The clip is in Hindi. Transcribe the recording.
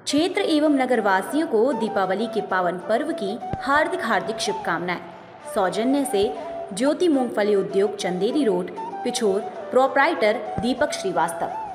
क्षेत्र एवं नगरवासियों को दीपावली के पावन पर्व की हार्दिक हार्दिक शुभकामनाएं। सौजन्य से ज्योति मूंगफली उद्योग, चंदेरी रोड, पिछोर। प्रोप्राइटर दीपक श्रीवास्तव।